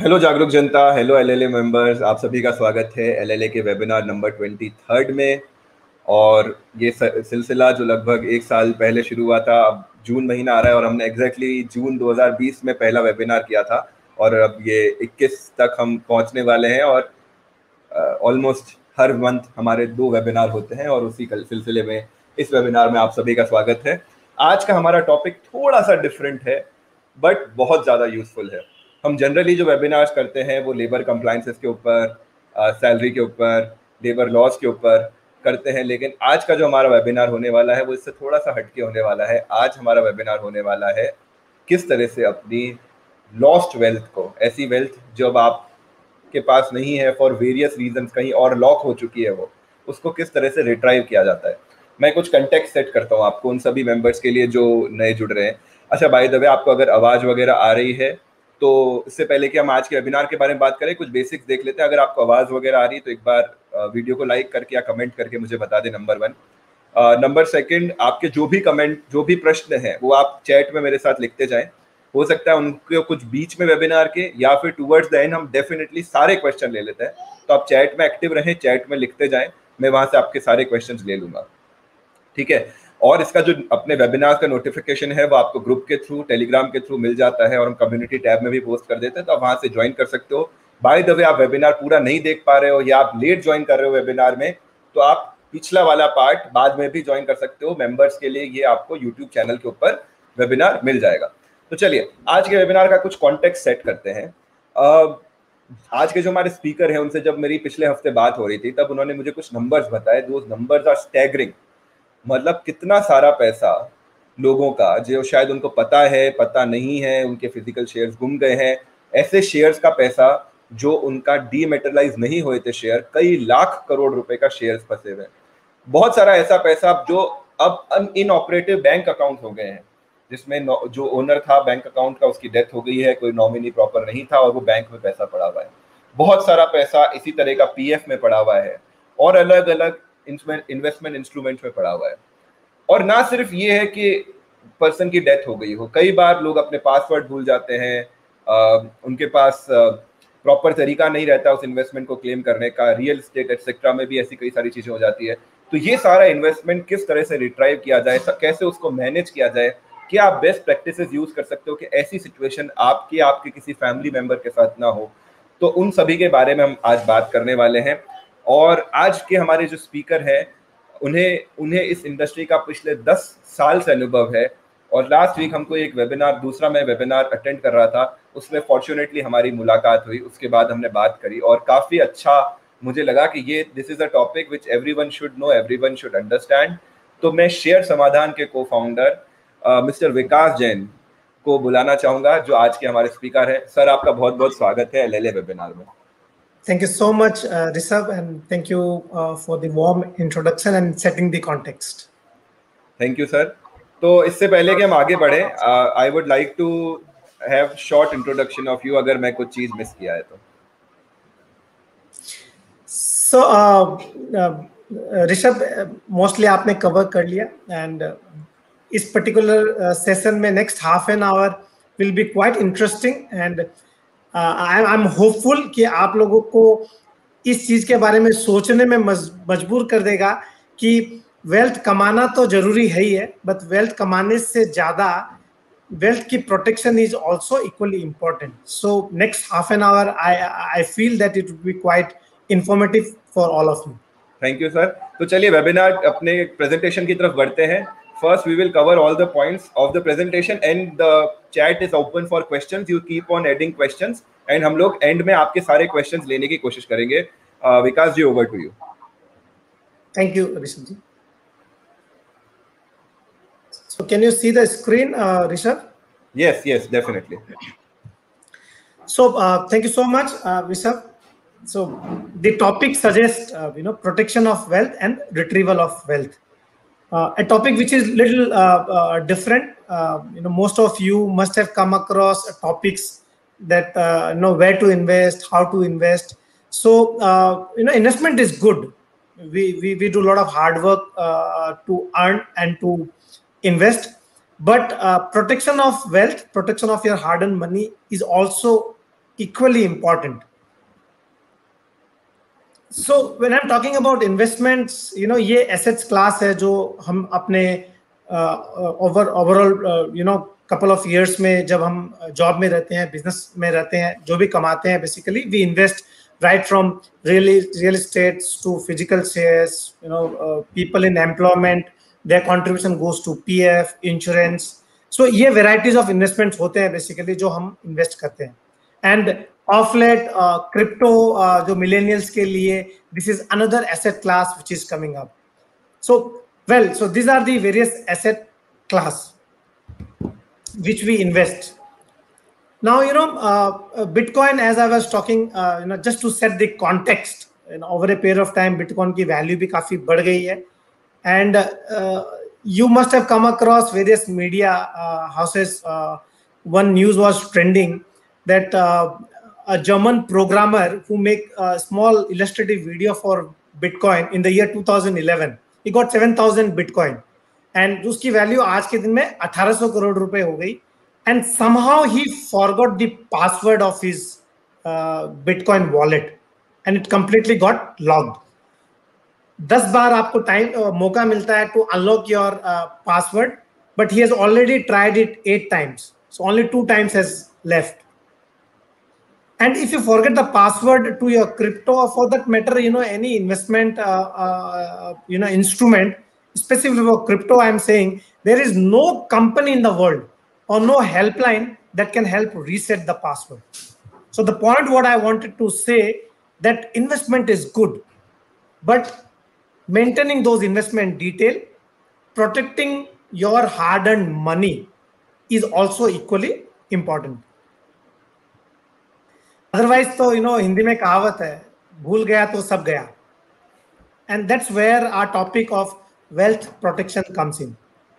Hello जागरूक जनता, hello LLA members, आप सभी का स्वागत है एलएलए के वेबिनार नंबर 23 में। और ये सिलसिला जो लगभग एक साल पहले शुरू हुआ था, अब जून महीना आ रहा है और हमने एग्जैक्टली जून 2020 में पहला वेबिनार किया था और अब ये 21 तक हम पहुंचने वाले हैं। और ऑलमोस्ट हर मंथ हमारे 2 वेबिनार होते हैं और उसी सिलसिले में इस वेबिनार में आप सभी का स्वागत है। आज का हमारा टॉपिक थोड़ा सा डिफरेंट है बट बहुत ज़्यादा यूजफुल है। हम जनरली जो वेबिनार्स करते हैं वो लेबर कंप्लायंसेस के ऊपर, सैलरी के ऊपर, लेबर लॉज के ऊपर करते हैं, लेकिन आज का जो हमारा वेबिनार होने वाला है वो इससे थोड़ा सा हटके होने वाला है। आज हमारा वेबिनार होने वाला है किस तरह से अपनी लॉस्ट वेल्थ को, ऐसी वेल्थ जो अब आप के पास नहीं है फॉर वेरियस रीजंस, कहीं और लॉक हो चुकी है, वो उसको किस तरह से रिट्राइव किया जाता है। मैं कुछ कंटेक्स्ट सेट करता हूँ आपको, उन सभी मेंबर्स के लिए जो नए जुड़ रहे हैं। अच्छा, बाय द वे, आपको अगर आवाज़ वगैरह आ रही है तो इससे पहले कि हम आज के वेबिनार के बारे में बात करें, कुछ बेसिक्स देख लेते हैं। अगर आपको आवाज़ वगैरह आ रही है तो एक बार वीडियो को लाइक करके या कमेंट करके मुझे बता दें, नंबर 1। नंबर 2, आपके जो भी कमेंट, जो भी प्रश्न है वो आप चैट में मेरे साथ लिखते जाएं। हो सकता है उनको कुछ बीच में वेबिनार के या फिर टुवर्ड्स द एंड हम डेफिनेटली सारे क्वेश्चन ले लेते हैं, तो आप चैट में एक्टिव रहें, चैट में लिखते जाएं, मैं वहां से आपके सारे क्वेश्चंस ले लूंगा, ठीक है। और इसका जो अपने वेबिनार का नोटिफिकेशन है वो आपको ग्रुप के थ्रू, टेलीग्राम के थ्रू मिल जाता है और हम कम्युनिटी टैब में भी पोस्ट कर देते हैं, तो आप वहां से ज्वाइन कर सकते हो। बाय द वे, आप वेबिनार पूरा नहीं देख पा रहे हो या आप लेट ज्वाइन कर रहे हो वेबिनार में, तो आप पिछला वाला पार्ट बाद में भी ज्वाइन कर सकते हो। मेंबर्स के लिए ये आपको यूट्यूब चैनल के ऊपर वेबिनार मिल जाएगा। तो चलिए आज के वेबिनार का कुछ कॉन्टेक्स्ट सेट करते हैं। आज के जो हमारे स्पीकर हैं उनसे जब मेरी पिछले हफ्ते बात हो रही थी तब उन्होंने मुझे कुछ नंबर्स बताए। Those numbers are staggering. मतलब कितना सारा पैसा लोगों का, जो शायद उनको पता है, पता नहीं है, उनके फिजिकल शेयर्स गुम गए हैं, ऐसे शेयर्स का पैसा जो उनका डीमेटेरियलाइज नहीं हुए थे शेयर, कई लाख करोड़ रुपए का शेयर्स फंसे हुए। बहुत सारा ऐसा पैसा जो अब इनऑपरेटिव बैंक अकाउंट हो गए हैं, जिसमें जो ओनर था बैंक अकाउंट का, उसकी डेथ हो गई है, कोई नॉमिनी प्रॉपर नहीं था और वो बैंक में पैसा पड़ा हुआ है। बहुत सारा पैसा इसी तरह का पीएफ में पड़ा हुआ है और अलग अलग इन्वेस्टमेंट इंस्ट्रूमेंट में पड़ा हुआ है। और ना सिर्फ ये है कि पर्सन की डेथ हो गई हो, कई बार लोग अपने पासवर्ड भूल जाते हैं, उनके पास प्रॉपर तरीका नहीं रहता उस इन्वेस्टमेंट को क्लेम करने का, रियल एस्टेट एक्सेट्रा में भी ऐसी कई सारी चीजें हो जाती है। तो ये सारा इन्वेस्टमेंट किस तरह से रिट्राइव किया जाए, कैसे उसको मैनेज किया जाए, क्या आप बेस्ट प्रैक्टिसेस यूज कर सकते हो कि ऐसी सिचुएशन आपके किसी फैमिली मेंबर के साथ ना हो, तो उन सभी के बारे में हम आज बात करने वाले हैं। और आज के हमारे जो स्पीकर हैं उन्हें इस इंडस्ट्री का पिछले 10 साल से अनुभव है। और लास्ट वीक हमको एक वेबिनार, दूसरा मैं वेबिनार अटेंड कर रहा था, उसमें फॉर्चुनेटली हमारी मुलाकात हुई, उसके बाद हमने बात करी और काफ़ी अच्छा मुझे लगा कि ये this is a topic which everyone should know, everyone should understand. तो मैं शेयर समाधान के को फाउंडर मिस्टर विकास जैन को बुलाना चाहूँगा, जो आज के हमारे स्पीकर हैं। सर, आपका बहुत बहुत स्वागत है एलएलए वेबिनार में। Thank you so much, Rishabh, and thank you for the warm introduction and setting the context. Thank you, sir. तो इससे पहले कि हम आगे बढ़े, I would like to have short introduction of you, अगर मैं कुछ चीज मिस किया है तो। So, ऋषभ, मोस्टली आपने कवर कर लिया एंड इस पर्टिकुलर सेशन में next half an hour will be quite interesting and I am hopeful कि आप लोगों को इस चीज के बारे में सोचने में मजबूर कर देगा कि वेल्थ कमाना तो जरूरी है ही है, बट वेल्थ कमाने से ज्यादा वेल्थ की protection is also equally important. So next half an hour I feel that it will be quite informative for all of you. Thank you sir. तो चलिए वेबिनार अपने प्रेजेंटेशन की तरफ बढ़ते हैं। First, we will cover all the points of the presentation and the chat is open for questions. You keep on adding questions and हम लोग end में आपके सारे questions लेने की कोशिश करेंगे। विकास जी, over to you. Thank you, Rishabh ji. So, can you see the screen, Rishabh? Yes, definitely. So, thank you so much, Rishabh. So, the topic suggests, protection of wealth and retrieval of wealth. A topic which is little different. Most of you must have come across topics that know where to invest, how to invest. So investment is good. We do a lot of hard work to earn and to invest, but protection of wealth, protection of your hard-earned money is also equally important. So when I'm talking about investments, ये assets class है जो हम अपने overall couple of years में जब हम job में रहते हैं, business में रहते हैं, जो भी कमाते हैं, basically we invest right from real estate to physical shares. People in employment, their contribution goes to PF, insurance. So ये varieties of investments होते हैं basically जो हम invest करते हैं. And of late, crypto जो millennials के लिए, this is another asset class which is coming up. So these are the various asset class which we invest. Now, Bitcoin, as I was talking, just to set the context, over a period of time, Bitcoin की value भी काफी बढ़ गई है, and you must have come across various media houses. One news was trending that a German programmer who make a small illustrative video for Bitcoin in the year 2011, he got 7,000 Bitcoin, and उसकी value आज के दिन में 1800 करोड़ रुपए हो गई. And somehow he forgot the password of his Bitcoin wallet, and it completely got logged. 10 बार आपको मौका मिलता है to unlock your password, but he has already tried it 8 times. So only 2 times has left. And if you forget the password to your crypto, or for that matter, any investment, instrument, specifically for crypto, I'm saying there is no company in the world or no helpline that can help reset the password. So the point what I wanted to say, that investment is good, but maintaining those investment detail, protecting your hard-earned money is also equally important. Otherwise, तो हिंदी में कहावत है, भूल गया तो सब गया. And that's where our topic of wealth protection comes in.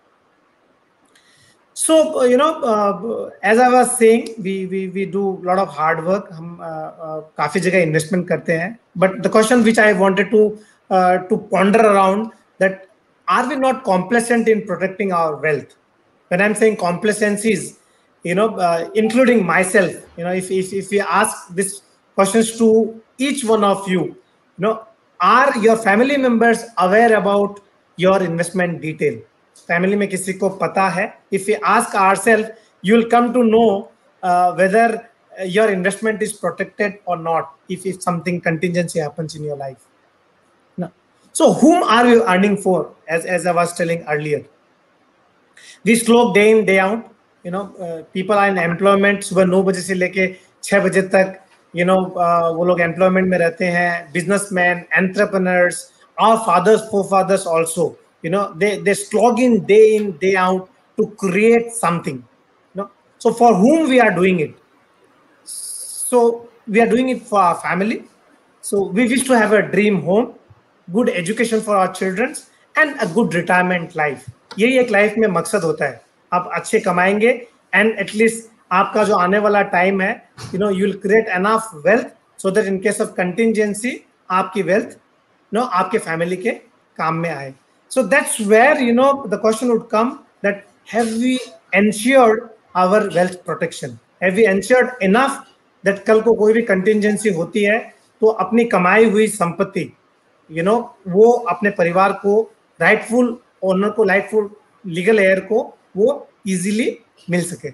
So, as I was saying, we do a lot of hard work. हम काफी जगह investment करते हैं. But the question which I wanted to ponder around, that are we not complacent in protecting our wealth? When I'm saying complacencies, including myself, if we ask these questions to each one of you, are your family members aware about your investment detail? Family में किसी को पता है? If we ask ourselves, you will come to know whether your investment is protected or not if something contingency happens in your life. No. So whom are you earning for? As I was telling earlier, we slog day in day out. People are in employment. सुबह 9 बजे से लेके 6 बजे तक वो लोग employment में रहते हैं. Businessmen, entrepreneurs, our fathers, forefathers also. They slog in day out to create something. So for whom we are doing it? So we are doing it for our family. So we wish to have a dream home, good education for our children, and a good retirement life. यही एक life में मकसद होता है. आप अच्छे कमाएंगे, and at least आपका जो आने वाला टाइम है, you will create enough wealth so that in case of contingency, आपकी wealth, आपके family के काम में आए. So that's where the question would come, that have we ensured our wealth protection? Have we ensured enough that कल को कोई भी contingency होती है तो अपनी कमाई हुई संपत्ति वो अपने परिवार को, rightful owner को, rightful legal heir को वो easily मिल सके.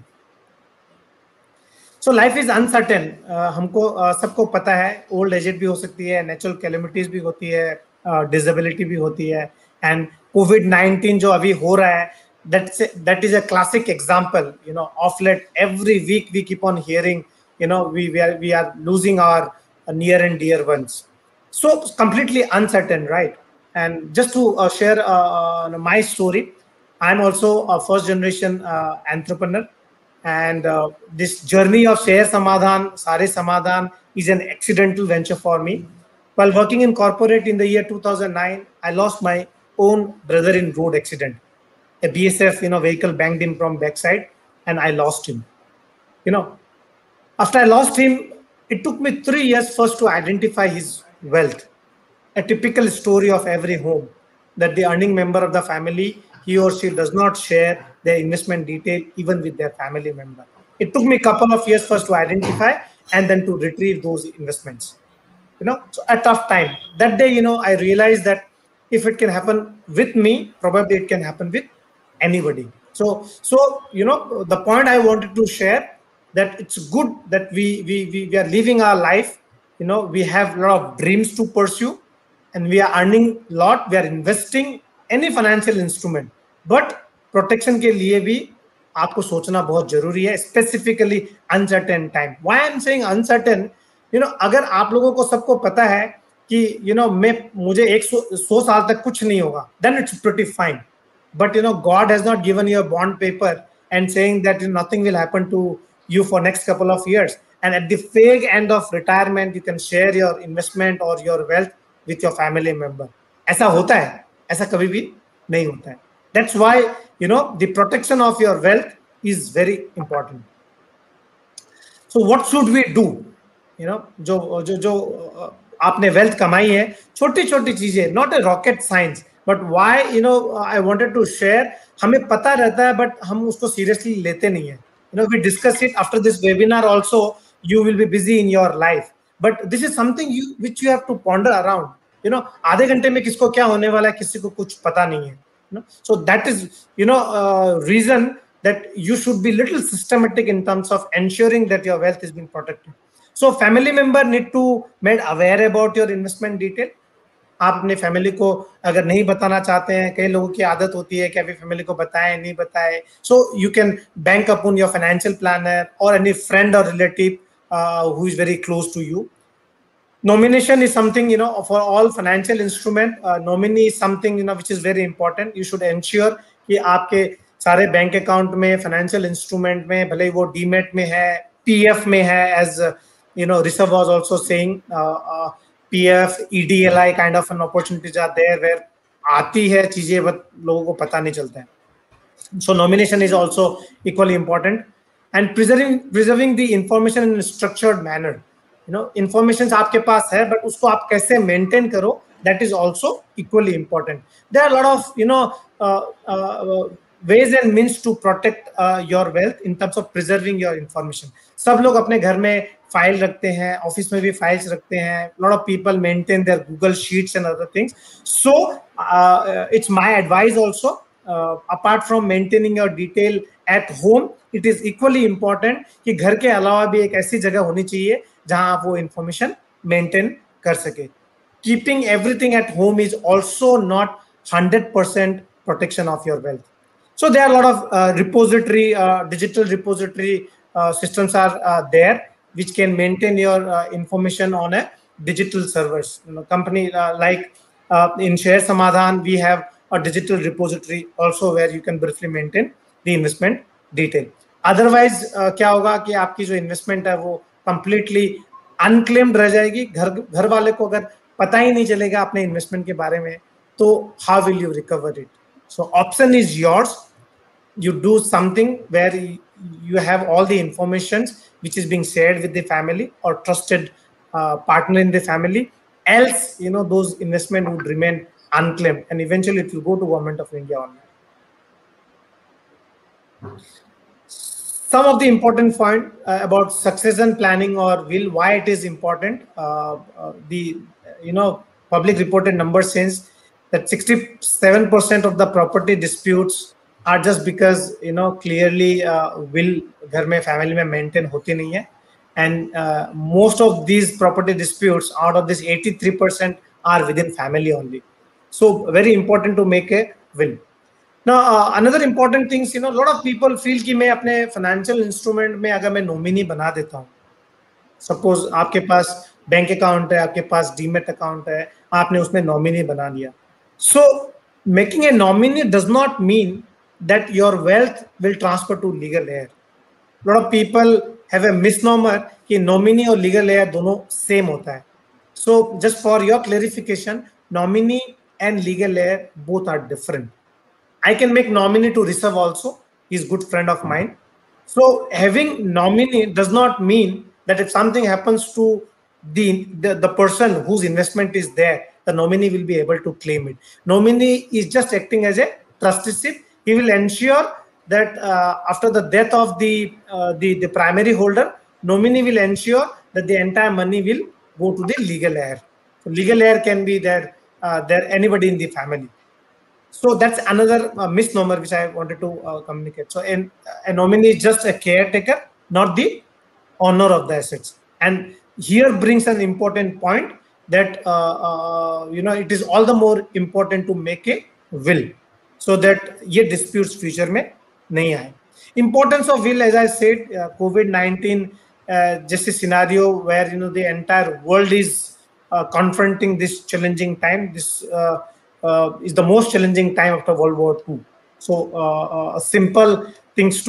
So life is uncertain. हमको सबको पता है, old age भी हो सकती है, natural calamities भी होती है, disability भी होती है, and COVID-19 जो अभी हो रहा है, that is a classic example. Of late, every week we keep on hearing, we are losing our near and dear ones. So completely uncertain, right? And just to share my story, I'm also a first generation entrepreneur, and this journey of Share Samadhan, Sare Samadhan is an accidental venture for me. While working in corporate in the year 2009, I lost my own brother in road accident. A BSF vehicle banged him from backside, and I lost him. After I lost him, it took me 3 years first to identify his wealth. A typical story of every home, that the earning member of the family, he or she does not share their investment detail even with their family member. It took me a couple of years first to identify, and then to retrieve those investments. So a tough time. That day, I realized that if it can happen with me, probably it can happen with anybody. So the point I wanted to share, that it's good that we are living our life. We have a lot of dreams to pursue, and we are earning a lot. We are investing any financial instrument, but protection के लिए भी आपको सोचना बहुत जरूरी है, specifically uncertain time. Why I am saying uncertain, अगर आप लोगों को सबको पता है कि मुझे 100 साल तक कुछ नहीं होगा, then it's pretty fine. But God has not given you a bond paper and saying that nothing will happen to you for next couple of years, and at the fag end of retirement you can share your investment or your wealth with your family member. ऐसा होता है? ऐसा कभी भी नहीं होता है. That's why the protection of your wealth is very important. So what should we do? जो आपने wealth कमाई है, छोटी छोटी चीजें, not a rocket science, but why I wanted to share. हमें पता रहता है, but हम उसको seriously लेते नहीं है. We discuss it after this webinar also. You will be busy in your life, but this is something which you have to ponder around. आधे घंटे में किसको क्या होने वाला है, किसी को कुछ पता नहीं है. So that is reason that you should be little systematic in terms of ensuring that your wealth is being protected. So family member need to made aware about your investment detail. आप अपने family को अगर नहीं बताना चाहते हैं, कई लोगों की आदत होती है कि अभी फैमिली को बताएं नहीं बताएं, so you can bank upon your financial planner or any friend or relative who is very close to you. Nomination is something, for all financial instrument, nominee is something, which is very important. You should ensure कि आपके सारे bank account में, financial instrument में, भले वो demat में है, PF में है, as Rishabh was also saying, PF, EDLI kind of an opportunities are there where आती है चीजें, but लोगों को पता नहीं चलता है. So nomination is also equally important, and preserving the information in a structured manner. Information आपके पास है, but उसको आप कैसे maintain करो, that is also equally important. There are a lot of ways and means to protect your wealth in terms of preserving your information. सब लोग अपने घर में फाइल रखते हैं, ऑफिस में भी फाइल्स रखते हैं. lot of people maintain their Google Sheets and other things. So it's my advice also, apart from maintaining your detail at home, it is equally important कि घर के अलावा भी एक ऐसी जगह होनी चाहिए जहां आप वो information maintain कर सके. Keeping everything at home is also not 100% protection of your wealth. So there are a lot of repository, digital repository systems are there, which can maintain your information on a digital servers. Company like in Share Samadhan, we have a digital repository also where you can briefly maintain the investment detail. Otherwise, क्या होगा कि आपकी जो investment है वो completely unclaimed रह जाएगी. घर वाले को अगर पता ही नहीं चलेगा अपने investment के बारे में, तो how will you recover it? So option is yours. You do something where you have all the information which is being shared with the family or trusted partner in the family. Else, those investment would remain unclaimed, and eventually it will go to Government of India only. Some of the important point about succession planning or will, why it is important. The public reported number says that 67% of the property disputes are just because clearly will घर में family में maintain होती नहीं है, and most of these property disputes, out of this 83%, are within family only. So very important to make a will. Now another important thing, a lot of people feel कि मैं अपने financial instrument में अगर मैं nominee बना देता हूँ, suppose आपके पास बैंक अकाउंट है, आपके पास डीमेट अकाउंट है, आपने उसमें nominee बना लिया. So making a nominee does not mean that your wealth will transfer to legal heir. A lot of people have a misnomer कि nominee और legal heir दोनों same होता है. So just for your clarification, nominee and legal heir both are different. I can make nominee to Rishabh also. He's a good friend of mine. So having nominee does not mean that if something happens to the person whose investment is there, the nominee will be able to claim it. Nominee is just acting as a trusteeship. He will ensure that after the death of the primary holder, nominee will ensure that the entire money will go to the legal heir. So legal heir can be there anybody in the family. So that's another misnomer which I wanted to communicate. So a nominee is just a caretaker, not the owner of the assets. And here brings an important point that it is all the more important to make a will so that ye disputes future mein nahi aaye. Importance of will, as I said, COVID-19 just a scenario where the entire world is confronting this challenging time. This is the most challenging time after World War II. So simple things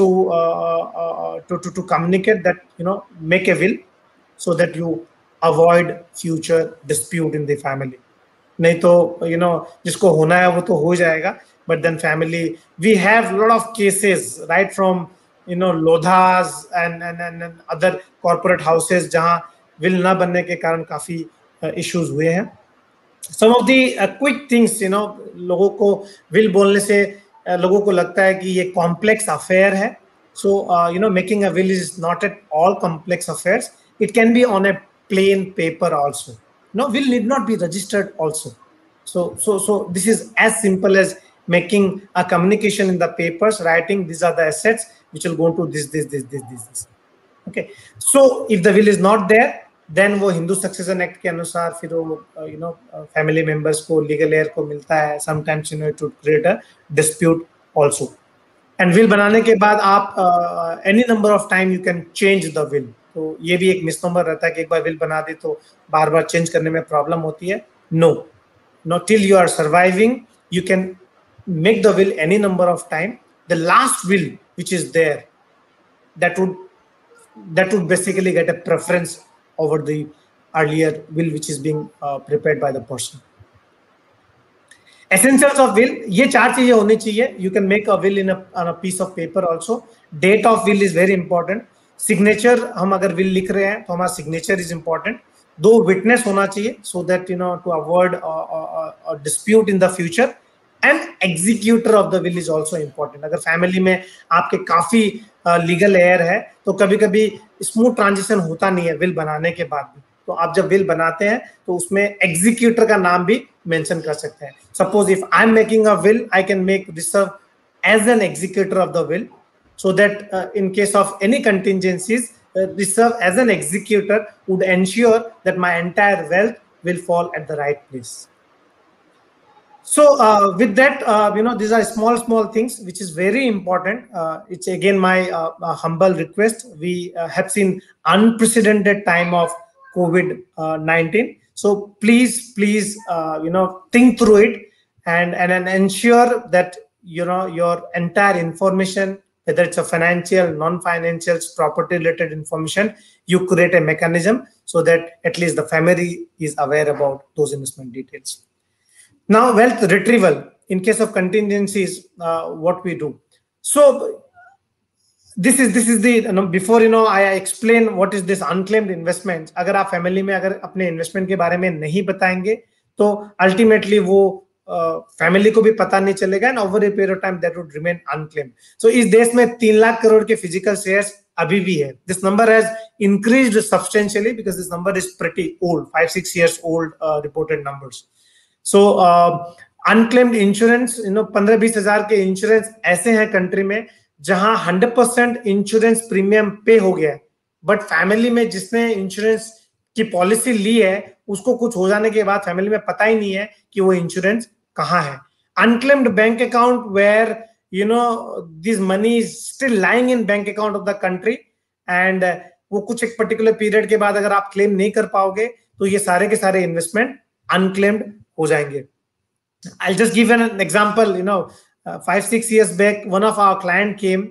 to communicate that make a will so that you avoid future dispute in the family. नहीं तो जिसको होना है वो तो हो जाएगा, but then family, we have a lot of cases right from Lodhas and other corporate houses जहाँ will ना बनने के कारण काफी issues हुए हैं. Some of the quick things, लोगों को will बोलने से लोगों को लगता है कि ये complex affair है. So making a will is not at all complex affairs. It can be on a plain paper also. No, will need not be registered also. So this is as simple as making a communication in the papers, writing these are the assets which will go to this. Okay. So if the will is not there, then वो Hindu succession act के अनुसार फिर वो family members को legal heir को मिलता है. Sometimes it would create a dispute also. And will बनाने के बाद आप any number of time you can change the will. तो ये भी एक मिसनोमर रहता है कि एक बार विल बना दे तो बार बार चेंज करने में प्रॉब्लम होती है. No, till you are surviving you can make the will any number of time. The last will which is there, that would basically get a preference over the earlier will which is being prepared by the person. Essentials of will, ये चार चीजें होनी चाहिए. You can make a will on a piece of paper also. Date of will is very important. Signature, हम अगर will लिख रहे हैं तो हमारा signature is important. 2 witness होना चाहिए so that to avoid a dispute in the future. And executor of the will is also important. अगर फैमिली में आपके काफी लीगल एयर है तो कभी कभी स्मूथ ट्रांजिशन होता नहीं है विल बनाने के बाद भी. तो आप जब विल बनाते हैं तो उसमें एग्जीक्यूटर का नाम भी मेंशन कर सकते हैं. Suppose if I am making a will, I can make reserve as an executor of the will so that in case of any contingencies, reserve as an executor would ensure that my entire wealth will fall at the right place. So with that, these are small things which is very important. It's again my humble request. We have seen unprecedented time of COVID-19. So please, think through it and ensure that your entire information, whether it's a financial, non-financial, property-related information, you create a mechanism so that at least the family is aware about those investment details. Now, wealth retrieval in case of contingencies, what we do. So this is the before I explain what is this unclaimed investments. अगर आप family में अगर अपने investment के बारे में नहीं बताएंगे तो अल्टीमेटली वो फैमिली को भी पता नहीं चलेगा and over a period of time that would remain unclaimed. So इस देश में 3 लाख करोड़ के फिजिकल शेयर्स अभी भी है. This number has increased substantially because this number is pretty old, 5-6 years old reported numbers. So unclaimed insurance, 15-20 हजार के insurance ऐसे हैं कंट्री में जहां 100% इंश्योरेंस प्रीमियम पे हो गया है, बट फैमिली में जिसने इंश्योरेंस की पॉलिसी ली है उसको कुछ हो जाने के बाद फैमिली में पता ही नहीं है कि वो इंश्योरेंस कहाँ है. Unclaimed bank account where this money is still lying in bank account of the country and वो कुछ एक पर्टिकुलर पीरियड के बाद अगर आप क्लेम नहीं कर पाओगे तो ये सारे के सारे इन्वेस्टमेंट अनक्लेम्ड हो जाएंगे. I'll just give an example. 5-6 years back, one of our client came.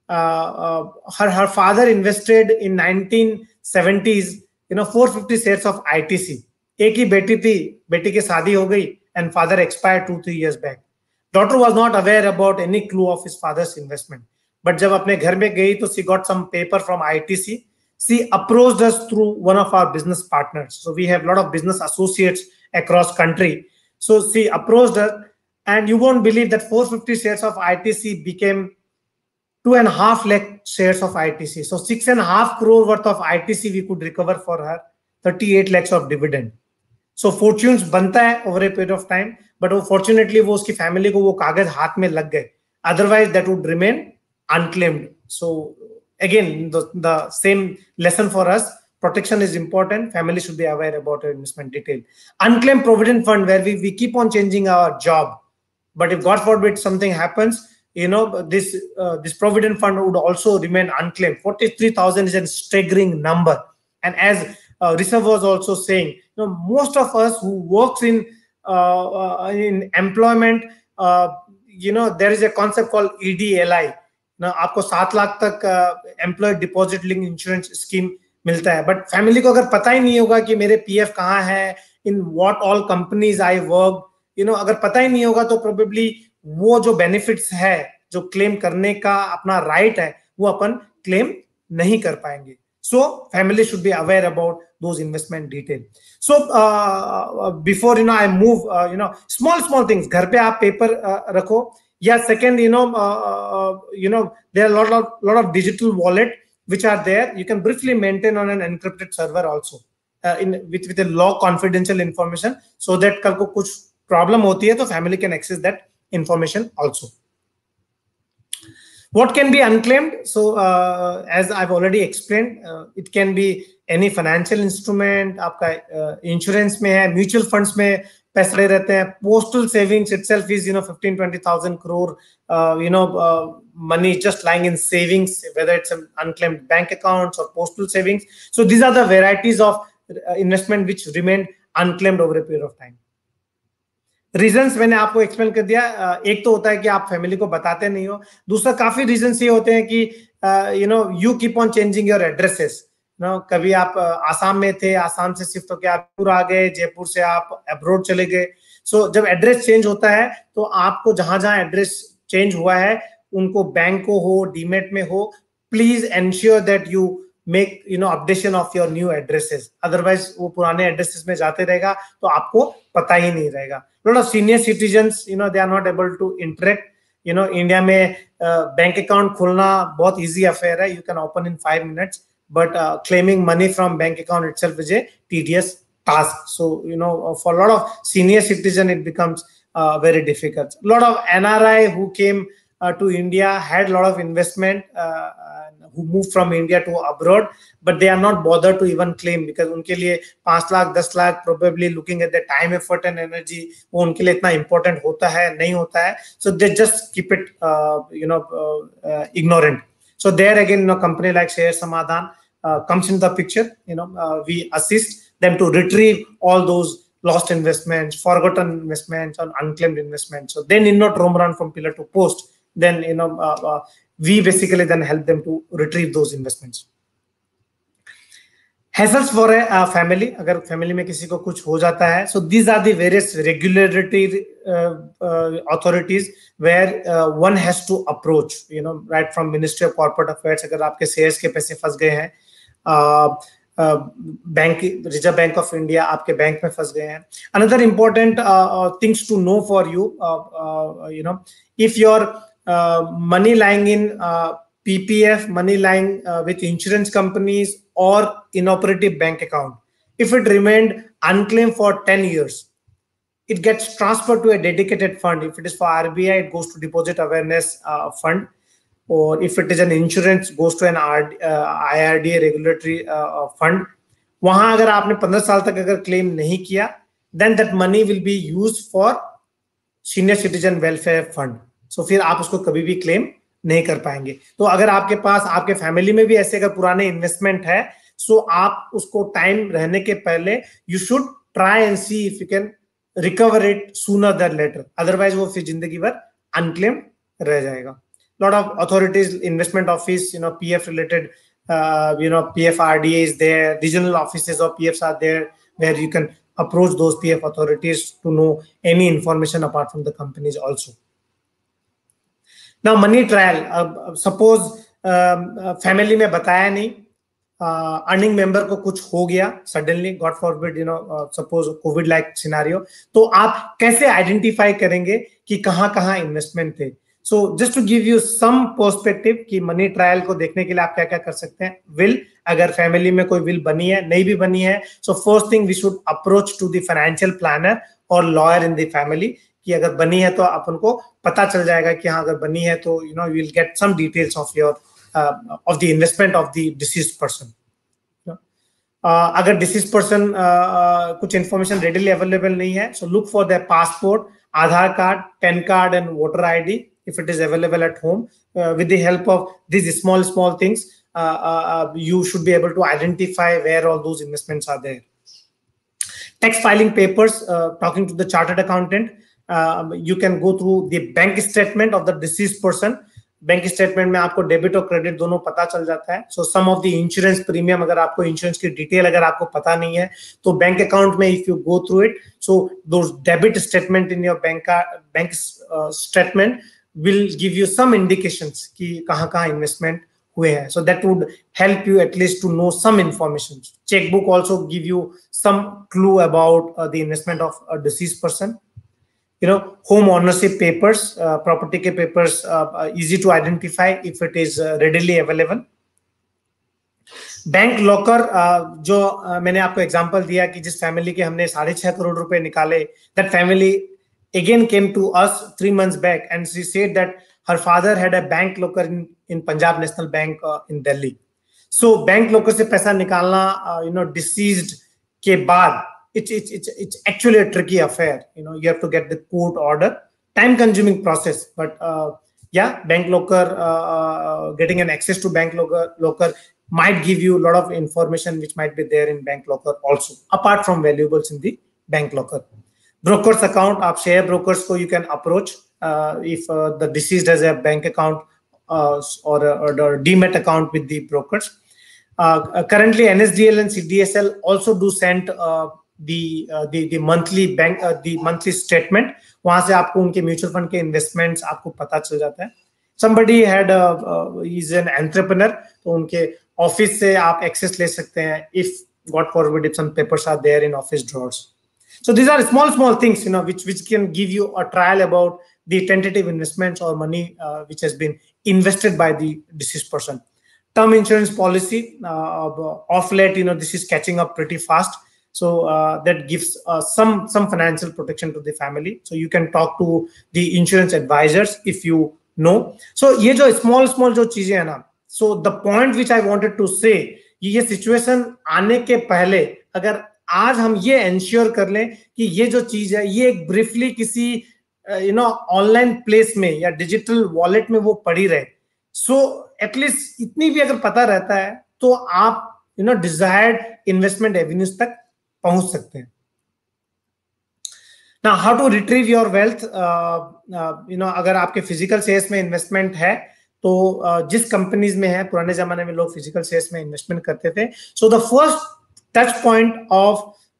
Her father invested in 1970s. 450 shares of ITC. एक ही बेटी थी, बेटी की शादी हो गई, and father expired 2-3 years back. Daughter was not aware about any clue of his father's investment. But जब अपने घर में गई तो she got some paper from ITC. She approached us through one of our business partners. So we have a lot of business associates across country. So she approached us, and you won't believe that 450 shares of ITC became 2.5 lakh shares of ITC. So 6.5 crore worth of ITC we could recover for her, 38 lakhs of dividend. So fortunes बनता है over a period of time, but fortunately वो उसकी family को वो कागज हाथ में लग गए. Otherwise that would remain unclaimed. So again, the same lesson for us. Protection is important. Family should be aware about your investment detail. Unclaimed provident fund, where we keep on changing our job, but if God forbid something happens, this provident fund would also remain unclaimed. 43,000 is a staggering number. And as Rishabh was also saying, most of us who works in employment, there is a concept called EDLI. Now, आपको 7 लाख तक employ deposit link insurance scheme मिलता है, but family को अगर पता ही नहीं होगा कि मेरे पीएफ कहाँ है, in what all companies I work, अगर पता ही नहीं होगा तो प्रोबेबली वो जो बेनिफिट्स है, जो क्लेम करने का अपना राइट है, वो अपन क्लेम नहीं कर पाएंगे. So family should be aware about those investment detail. So before I move, small things, घर पे आप पेपर रखो. Yeah, second, there are a lot of digital wallet which are there. You can briefly maintain on an encrypted server also, with a low confidential information, so that कल को कुछ problem होती है तो family can access that information also. What can be unclaimed? So as I've already explained, it can be any financial instrument. आपका insurance में है, mutual funds में पैसे रहते हैं, postal savings itself is 15-20,000 crore money just lying in savings, whether it's an unclaimed bank accounts or postal savings. So these are the varieties of investment which remain unclaimed over a period of time. Reasons मैंने आपको explain कर दिया. एक तो होता है कि आप फैमिली को बताते नहीं हो. दूसरा, काफी रीजंस ये होते हैं कि you keep on changing your addresses. कभी आप आसाम में थे, आसाम से शिफ्ट होकर आप जयपुर आ गए, जयपुर से आप अब्रॉड चले गए. सो जब एड्रेस चेंज होता है तो आपको जहां जहां एड्रेस चेंज हुआ है, उनको बैंक को हो, डीमेट में हो, please ensure that you make updation of your new addresses. Otherwise वो पुराने addresses में जाते रहेगा तो आपको पता ही नहीं रहेगा. lot of senior citizens they are not able to interact. India में बैंक अकाउंट खोलना बहुत easy affair है. You can open in 5 minutes, but claiming money from bank account itself is a tedious task. So for a lot of senior citizen it becomes very difficult. A lot of NRI who came to India had a lot of investment, who moved from India to abroad, but they are not bothered to even claim, because उनके लिए 5 lakh 10 lakh probably looking at the time, effort and energy, वो उनके लिए इतना important होता है नहीं होता है. So they just keep it ignorant. So there again company like Share Samadhan comes into the picture. We assist them to retrieve all those lost investments, forgotten investments, or unclaimed investments. So they need not roam around from pillar to post. Then we basically then help them to retrieve those investments. Hassles for a family, अगर family में किसी को कुछ हो जाता है, so these are the various regulatory authorities where one has to approach, right from Ministry of Corporate Affairs. अगर आपके shares के पैसे फंस गए हैं, bank, Reserve Bank of India आपके बैंक में फंस गए हैं. Another important things to know for you, if your money lying in PPF, money lying with insurance companies or inoperative bank account, if it remained unclaimed for 10 years, it gets transferred to a dedicated fund. If it is for RBI, it goes to Deposit Awareness Fund, or if it is an insurance, goes to an IRDA regulatory fund. वहां अगर आपने 15 साल तक अगर claim नहीं किया, then that money will be used for senior citizen welfare fund. So फिर आप उसको कभी भी क्लेम नहीं कर पाएंगे. तो अगर आपके पास, आपके फैमिली में भी ऐसे अगर पुराने इन्वेस्टमेंट है, सो आप उसको टाइम रहने के पहले you should try and see if you can recover it sooner than later. Otherwise वो फिर जिंदगी भर unclaimed रह जाएगा. Lot of authorities, investment office, PF related, PFRDA is there, regional offices of PFs are there, where you can approach those PF authorities to know any information apart from the companies also. Now money trial, suppose family में बताया नहीं, earning member को कुछ हो गया suddenly, God forbid, suppose Covid like scenario, तो आप कैसे आइडेंटिफाई करेंगे कि कहाँ कहाँ इन्वेस्टमेंट थे. So just to give you some perspective कि मनी ट्रायल को देखने के लिए आप क्या क्या कर सकते हैं. विल, अगर फैमिली में कोई विल बनी है, नहीं भी बनी है, so first thing we should approach to the financial planner और लॉयर इन द फैमिली कि अगर बनी है तो अपन को पता चल जाएगा कि हाँ अगर बनी है तो you will get some details of your of the investment of the deceased person. अगर डिसीज पर्सन कुछ इंफॉर्मेशन रेडिली अवेलेबल नहीं है, so look for their passport, Aadhaar card, PAN card and voter ID if it is available at home. With the help of these small things, you should be able to identify where all those investments are there. Tax filing papers, talking to the chartered accountant, you can go through the bank statement of the deceased person. Bank statement में आपको debit और credit दोनों पता चल जाता है. So some of the insurance premium, अगर आपको इंश्योरेंस की डिटेल अगर आपको पता नहीं है तो बैंक अकाउंट में if you go through it, so those debit statement in your bank statement will give you some indications कि कहाँ इन्वेस्टमेंट हुए हैं. So that would help you at least to know some information. Checkbook also give you some clue about the investment of a deceased person. Home ownership papers, property के papers, easy to identify if it is readily available. Bank locker, जो मैंने आपको example दिया कि जिस family के हमने 6.5 करोड़ रुपए निकाले, that family again came to us 3 months back and she said that her father had a bank locker in Punjab National Bank in Delhi. So bank locker से पैसा निकालना deceased के बाद it's actually a tricky affair. You have to get the court order, time consuming process, but bank locker, getting an access to bank locker might give you a lot of information which might be there in bank locker also, apart from valuables in the bank locker. Brokers account, आप share brokers को you can approach if the deceased has a bank account or a demat account with the brokers. Currently NSDL and CDSL also do send the monthly bank the monthly statement. वहां से आपको उनके mutual fund के investments आपको पता चल जाता है. Somebody had is an entrepreneur, तो उनके ऑफिस से आप एक्सेस ले सकते हैं if God forbid if some papers are there in office drawers. So these are small things, which can give you a trial about the tentative investments or money which has been invested by the deceased person. Term insurance policy, off late, this is catching up pretty fast. So that gives some financial protection to the family. So you can talk to the insurance advisors if you know. So ये जो small जो चीजें है ना, so the point which I wanted to say, ये situation आने के पहले अगर आज हम ये एंश्योर कर लें कि ये जो चीज है ये एक ब्रीफली किसी ऑनलाइन प्लेस में या डिजिटल वॉलेट में वो पड़ी रहे, सो एटलीस्ट इतनी भी अगर पता रहता है तो आप डिजायर्ड इन्वेस्टमेंट एवेन्यूज तक पहुंच सकते हैं. Now how to retrieve your wealth, अगर आपके फिजिकल शेयर्स में इन्वेस्टमेंट है तो जिस कंपनीज में है, पुराने जमाने में लोग फिजिकल शेयर्स में इन्वेस्टमेंट करते थे, so the first touch point of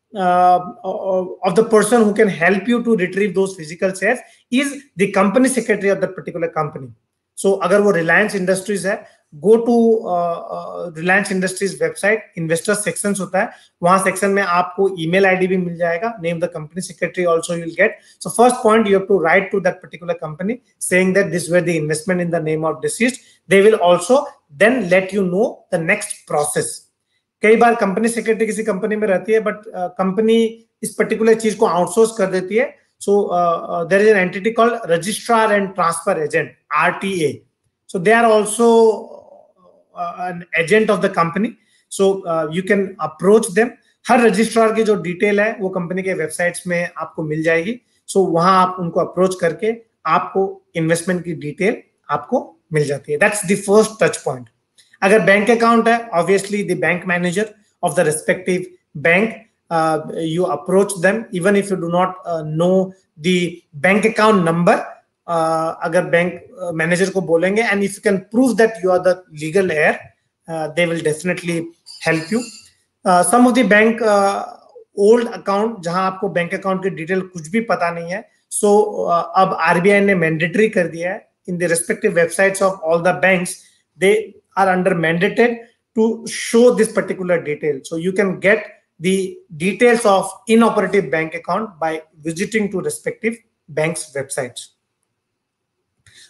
the person who can help you to retrieve those physical shares is the company secretary of that particular company. So अगर वो Reliance Industries है, go to Reliance Industries website, investor sections होता है, वहाँ section में आपको email ID भी मिल जाएगा, name the company secretary also you will get. So first point, you have to write to that particular company saying that this were the investment in the name of deceased. They will also then let you know the next process. कई बार company secretary किसी company में रहती है but company इस particular चीज को outsource कर देती है. So there is an entity called registrar and transfer agent, RTA. So they are also an agent of the company, so you can approach them. हर रजिस्ट्रार की जो डिटेल है वो कंपनी के वेबसाइट्स में आपको मिल जाएगी. सो वहां आप उनको अप्रोच करके आपको इन्वेस्टमेंट की डिटेल आपको मिल जाती है. That's the first touch point. अगर बैंक अकाउंट है, obviously the bank manager of the respective bank, you approach them even if you do not know the bank account number. अगर बैंक मैनेजर को बोलेंगे and if you can prove that you are the legal heir, they will definitely help you. Some of the bank old account जहां आपको bank account की detail कुछ भी पता नहीं है, so अब RBI ने मैंडेटरी कर दिया है in the respective websites of all the banks, they are under mandated to show this particular detail. So you can get the details of inoperative bank account by visiting to respective banks websites.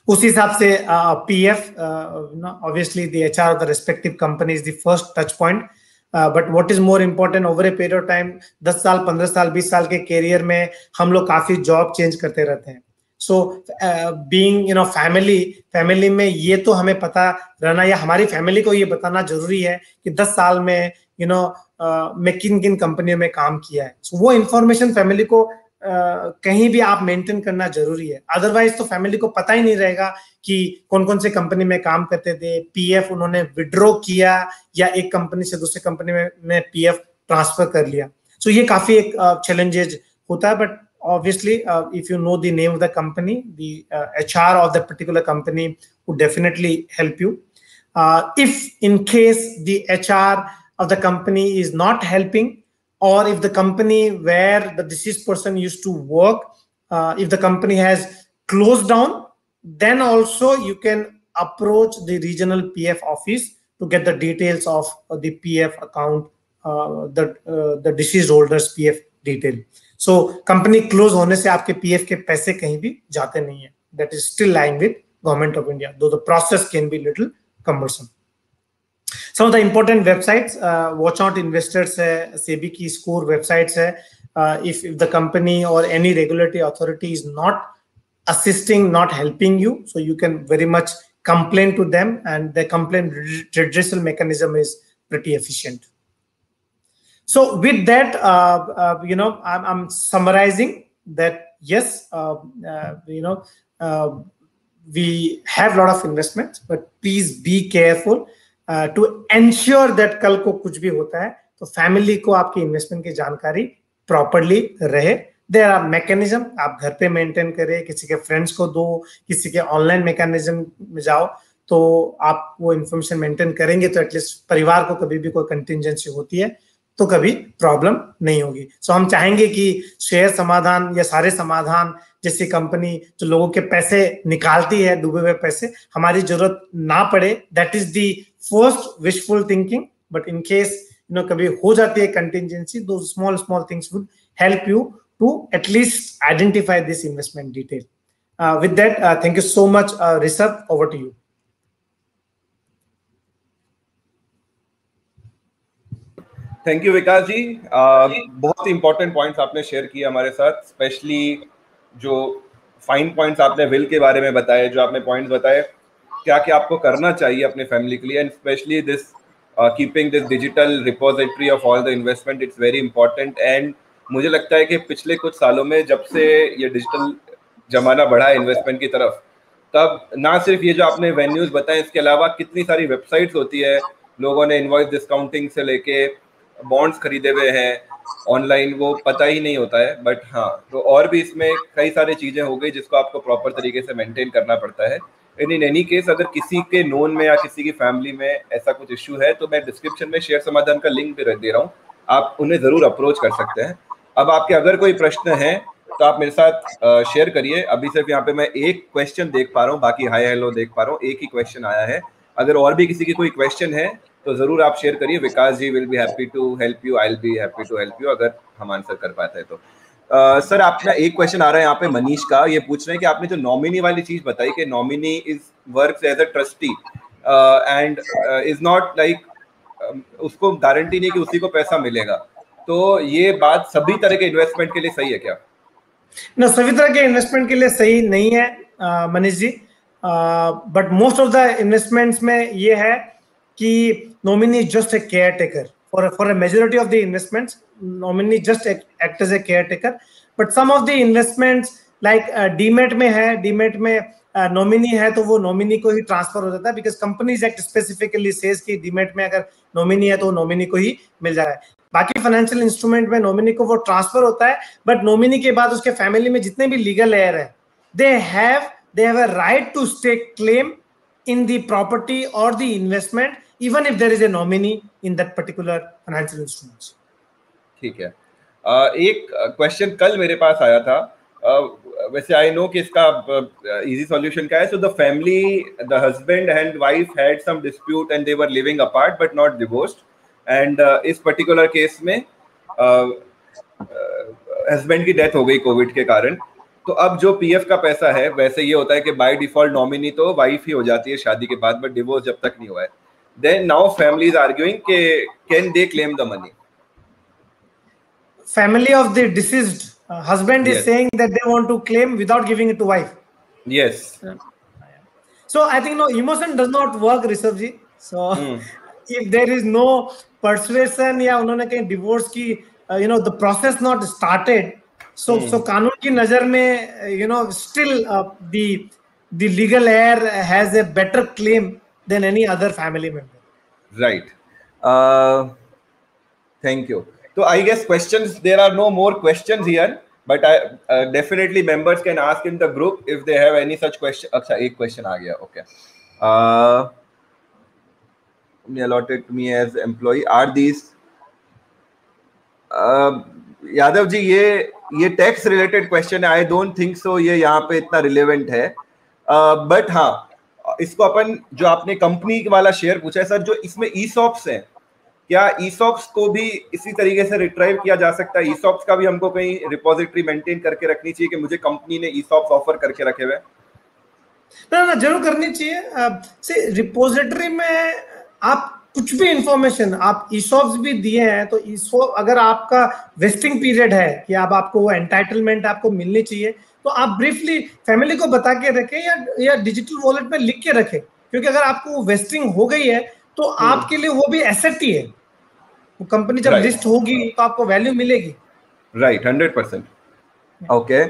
उसी हिसाब से PF, obviously the HR of the respective company is the first touch point, but what is more important over a period of time, 10 साल 15 साल 20 साल के career में हम लोग काफी जॉब चेंज करते रहते हैं. सो बीइंग फैमिली में ये तो हमें पता रहना, या हमारी फैमिली को ये बताना जरूरी है कि 10 साल में मैं किन किन कंपनियों में काम किया है. So, वो इंफॉर्मेशन फैमिली को कहीं भी आप मेंटेन करना जरूरी है. अदरवाइज तो फैमिली को पता ही नहीं रहेगा कि कौन कौन से कंपनी में काम करते थे, पीएफ उन्होंने विड्रॉ किया या एक कंपनी से दूसरे कंपनी में पीएफ ट्रांसफर कर लिया. सो ये काफी एक चैलेंजेस होता है. But obviously if you know the name of the company, the HR of the particular company would definitely help you. If in case the HR of the company is not helping, or if the company where the deceased person used to work, if the company has closed down, then also you can approach the regional PF office to get the details of the PF account, the deceased holders PF detail. So company close होने से आपके PF के पैसे कहीं भी जाते नहीं है. That is still lying with Government of India, though the process can be little cumbersome. Some of the important websites, Watch Out Investors है, SEBI की स्कोर वेबसाइट्स है. If the company or any regulatory authority is not assisting, not helping you, so you can very much complain to them, and the complaint redressal mechanism is pretty efficient. So with that, I'm summarizing that yes, we have a lot of investments, but please be careful to ensure that कल को कुछ भी होता है तो family को आपकी investment की जानकारी प्रॉपरली रहे. देयर आर मैकेनिज्म, आप घर पे मेंटेन करें, किसी के फ्रेंड्स को दो, किसी के ऑनलाइन मैकेनिज्म में जाओ, तो आप वो इन्फॉर्मेशन मेंटेन करेंगे तो एटलीस्ट परिवार को कभी भी कोई कंटिंजेंसी होती है तो कभी प्रॉब्लम नहीं होगी. सो हम चाहेंगे कि शेयर समाधान या सारे समाधान जैसी कंपनी जो लोगों के पैसे निकालती है, डूबे हुए पैसे, हमारी जरूरत ना पड़े. That is the first wishful thinking. But in case कभी हो जाती है कंटिंजेंसी, दो small things would help you to at least identify this investment detail. With that, thank you so much Rishabh, over to you. Thank you Vikas ji. बहुत important points आपने share किए हमारे साथ, स्पेशली जो फाइन पॉइंट्स आपने विल के बारे में बताए, जो आपने पॉइंट्स बताए क्या क्या आपको करना चाहिए अपने फैमिली के लिए, and specially this keeping this digital repository of all the investment, it's very important. And मुझे लगता है कि पिछले कुछ सालों में जब से ये डिजिटल जमाना बढ़ा है इन्वेस्टमेंट की तरफ, तब ना सिर्फ ये जो आपने वेन्यूज बताए, इसके अलावा कितनी सारी वेबसाइट्स होती है, लोगों ने इनवॉइस डिस्काउंटिंग से लेके बॉन्ड्स खरीदे हुए हैं ऑनलाइन, वो पता ही नहीं होता है. बट हाँ, तो और भी इसमें कई सारी चीजें हो गई जिसको आपको प्रॉपर तरीके से मेंटेन करना पड़ता है. इन एनी केस, अगर किसी के नोन में या किसी की फैमिली में ऐसा कुछ इश्यू है तो मैं डिस्क्रिप्शन में शेयर समाधान का लिंक भी दे रहा हूँ, आप उन्हें जरूर अप्रोच कर सकते हैं. अब आपके अगर कोई प्रश्न है तो आप मेरे साथ शेयर करिए. अभी सिर्फ यहाँ पे मैं एक क्वेश्चन देख पा रहा हूँ, बाकी हाय हेलो देख पा रहा हूँ, एक ही क्वेश्चन आया है. अगर और भी किसी की कोई क्वेश्चन है तो जरूर आप शेयर करिए. Vikas ji will be happy to help you, I will be happy to help you अगर हम आंसर कर पाते हैं तो. सर, आपका एक क्वेश्चन आ रहा है यहाँ पे मनीष का, ये पूछ रहे हैं कि आपने जो नॉमिनी वाली चीज बताई कि nominee is works as a trustee and is not like, उसको गारंटी नहीं कि उसी को पैसा मिलेगा, तो ये बात सभी तरह के इन्वेस्टमेंट के लिए सही है क्या? ना, सभी तरह के इन्वेस्टमेंट के लिए सही नहीं है Manish ji. But most of the investments में ये है कि nominee is just a caretaker for a majority of the investments. Nominee just act as a caretaker, but some of the investments like demat में है, डीमेट में नॉमिनी है तो वो नॉमिनी को ही ट्रांसफर हो जाता है, because companies act specifically says कि डीमेट में अगर नॉमिनी है तो नॉमिनी को ही मिल जा रहा है. बाकी फाइनेंशियल इंस्ट्रूमेंट में नॉमिनी को वो ट्रांसफर होता है, बट नॉमिनी के बाद उसके फैमिली में जितने भी लीगल हेयर है, they have a right to stake claim in the property or the investment, even if there is a nominee in that particular financial instruments. ठीक है. एक क्वेश्चन कल मेरे पास आया था, वैसे आई नो कि इसका इजी सॉल्यूशन क्या है. So the family, the husband and wife had some dispute and they were living apart but not divorced, and इस पर्टिकुलर केस में हस्बैंड की डेथ हो गई कोविड के कारण, तो अब जो पीएफ का पैसा है, वैसे ये होता है कि बाय डिफॉल्ट नॉमिनी तो वाइफ ही हो जाती है शादी के बाद, बट डिवोर्स जब तक नहीं हुआ है, then now family is arguing कि can they claim the money. Family of the deceased husband is saying that they want to claim without giving it to wife. Yes. So I think no, emotion does not work, Rishabh ji. So if there is no persuasion या उन्होंने कहीं divorce की the process not started, so कानून की नजर में still the legal heir has a better claim than any other family member. Right. Thank you. So I guess questions, there are no more questions here, but I definitely members can ask in the group if they have any such question. अच्छा, एक question आ गया. Okay. Allotted to me as employee. Are these Yadav ji, ये tax related question है. I don't think so ये यहाँ पे इतना relevant है, बट हाँ, इसको अपन जो आपने कंपनी वाला शेयर पूछा है सर, जो इसमें ईसॉप्स हैं, क्या ईसॉप्स को भी इसी तरीके से रिट्राइव किया जा सकता है? ईसॉप्स का भी हमको कहीं रिपोजिटरी मेंटेन करके रखनी चाहिए कि मुझे कंपनी ने ईसॉप्स ऑफर करके रखे हुए? ना जरूर करनी चाहिए. रिपोजिटरी में आप कुछ भी इंफॉर्मेशन, आप ईसॉप्स भी दिए हैं तो ईसॉप अगर आपका वेस्टिंग पीरियड है कि अब आपको वो एंटाइटलमेंट आपको मिलनी चाहिए, तो आप ब्रीफली फैमिली को बता के रखें या डिजिटल वॉलेट में लिख के रखें, क्योंकि अगर आपको वेस्टिंग हो गई है तो आपके लिए वो भी एसेट ही है. वो कंपनी जब लिस्ट होगी तो आपको वैल्यू मिलेगी. Right, 100%. Okay.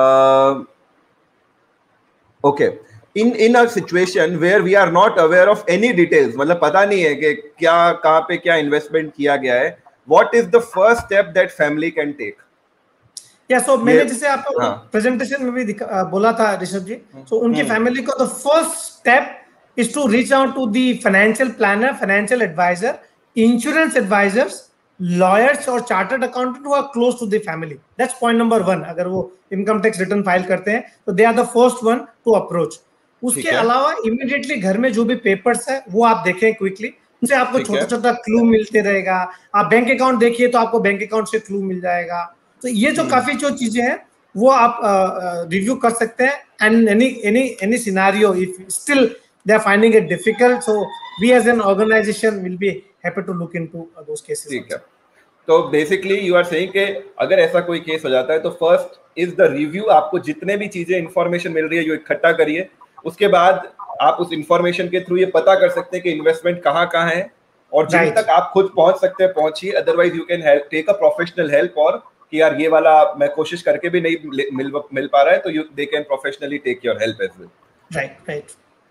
Okay. in a situation where we are not aware of any details, मतलब पता नहीं है कि क्या कहाँ पे क्या इन्वेस्टमेंट किया गया है, what is the first step that family can take? so मैंने जैसे आपको प्रेजेंटेशन में भी बोला था ऋषभ जी, so उनकी फैमिली को the first step is to reach out to the financial planner, financial advisor, insurance advisors, lawyers और chartered accountant who are close to the family. That's point number 1. अगर वो income tax return file करते हैं तो they are the first one to approach. उसके अलावा immediately घर में जो भी पेपर्स है वो आप देखें क्विकली, उनसे आपको छोटा छोटा क्लू मिलते रहेगा. आप बैंक अकाउंट देखिए तो आपको बैंक अकाउंट से क्लू मिल जाएगा. तो ये जो काफी जो चीजें हैं वो आप रिव्यू कर सकते हैं. And any scenario if still they are finding it difficult, so we as an organisation will be happy to look into those cases. ठीक है. तो बेसिकली यू आर सेइंग कि अगर ऐसा कोई केस हो जाता है तो फर्स्ट इज द रिव्यू. आपको जितने भी चीजें इंफॉर्मेशन मिल रही है जो इकट्ठा करिए, उसके बाद आप उस इंफॉर्मेशन के थ्रू ये पता कर सकते हैं कि इन्वेस्टमेंट कहाँ है, और जिन तक आप खुद पहुंच सकते हैं पहुंचिए. Otherwise you can take a professional help, और कि यार ये वाला मैं कोशिश करके भी नहीं मिल पा रहा है, तो you they can professionally take your help as well.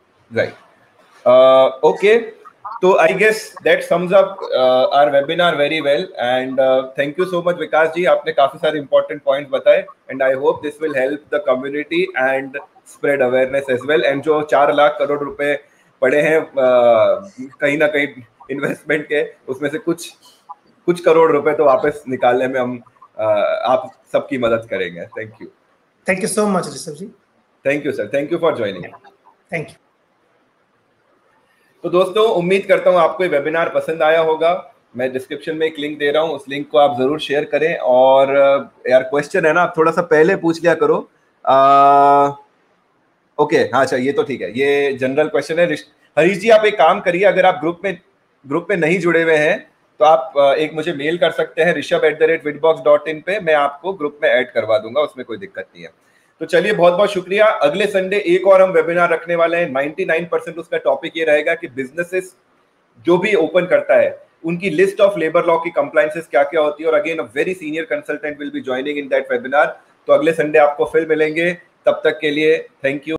Right. Okay. तो I guess that sums up our webinar very well, and thank you so much Vikas ji, आपने काफी सारे इंपॉर्टेंट पॉइंट्स बताए, and I hope this will help the community and spread awareness as well. And जो 4 लाख करोड़ रुपए पड़े हैं कहीं ना कहीं इन्वेस्टमेंट के, उसमें से कुछ करोड़ रुपए तो वापस निकालने में हम आप सबकी मदद करेंगे. Thank you so much Rishabh ji. Thank you sir. Thank you for joining. Thank you. तो दोस्तों, उम्मीद करता हूँ आपको ये वेबिनार पसंद आया होगा. मैं डिस्क्रिप्शन में एक लिंक दे रहा हूँ, उस लिंक को आप जरूर शेयर करें. और यार क्वेश्चन है ना, आप थोड़ा सा पहले पूछ लिया करो. ओके, हाँ अच्छा, ये तो ठीक है, ये जनरल क्वेश्चन है. हरीश जी, आप एक काम करिए, अगर आप ग्रुप में नहीं जुड़े हुए हैं तो आप एक मुझे मेल कर सकते हैं rishabh@witbox.in पे. मैं आपको ग्रुप में ऐड करवा दूंगा, उसमें कोई दिक्कत नहीं है. तो चलिए, बहुत बहुत शुक्रिया. अगले संडे एक और हम वेबिनार रखने वाले हैं. 99% उसका टॉपिक ये रहेगा कि बिजनेसेस जो भी ओपन करता है उनकी लिस्ट ऑफ लेबर लॉ की कंप्लायंसेस क्या क्या होती है. और again a very senior consultant will be joining in that webinar. तो अगले संडे आपको फिर मिलेंगे. तब तक के लिए थैंक यू.